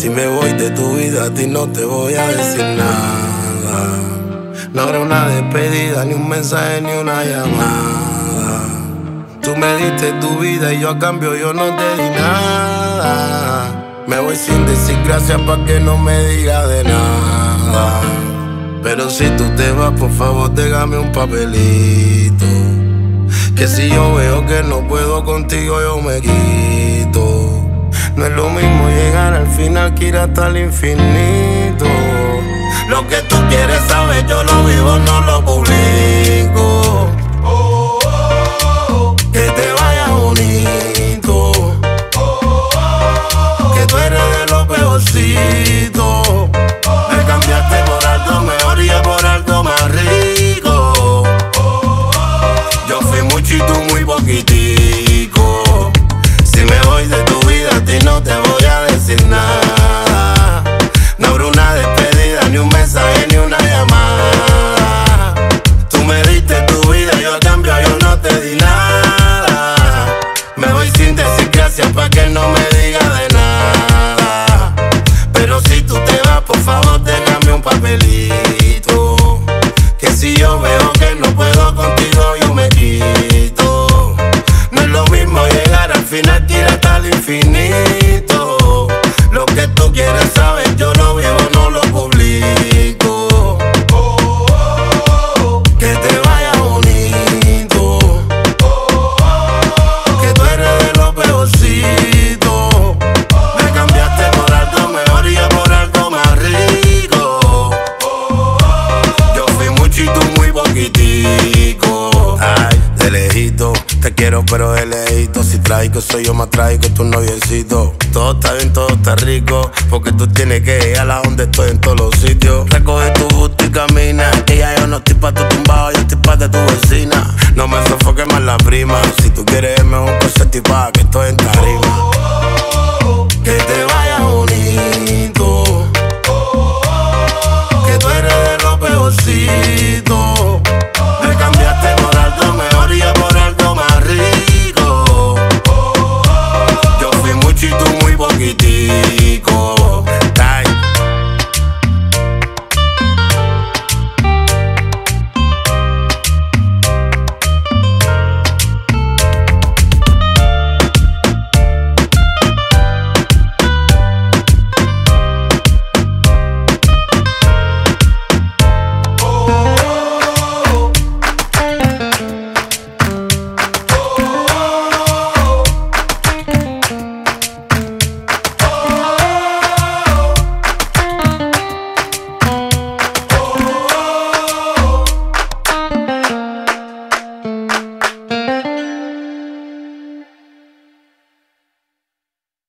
Si me voy de tu vida, a ti no te voy a decir nada. No habrá una despedida, ni un mensaje, ni una llamada. Tú me diste tu vida y yo a cambio yo no te di nada. Me voy sin decir gracias pa' que no me digas de nada. Pero si tú te vas, por favor déjame un papelito, que si yo veo que no puedo contigo yo me quito. No es lo mismo llegar al final que ir hasta el infinito. Lo que tú quieres saber yo lo vivo, no lo publico. Que te vaya bonito, que tú eres de lo peorcito. Me cambiaste por algo mejor y por algo más rico. Yo fui mucho y tú muy poquitico. Si me voy de tu vida, a ti no te voy a decir nada. No habrá una despedida, ni un mensaje, ni una llamada. Tú me diste tu vida, yo a cambio yo no te di nada. Me voy sin decir gracias pa' que no me digas de nada. Pero si tú te vas, por favor déjame un papelito, que si yo veo que no puedo contigo yo me quito. No es lo mismo llegar al final que ir hasta el infinito. Lo que tú quieres saber yo lo vivo, no lo publico. Que te vaya bonito, que tú eres de lo peorcito. Me cambiaste por algo mejor y por algo más rico. Yo fui mucho y tú muy poquitico. Ay, de lejito, te quiero pero de lejito. Si trágico soy yo más trágico, tu noviecito. Todo está bien, todo está rico, porque tú tienes que llegar a donde estoy en todos los sitios. Recoge tu gusto y camina, que ya yo no estoy pa' tu tumbado, yo estoy pa' de tu vecina. No me sofoques más la prima, si tú quieres mejor cosa tipa, que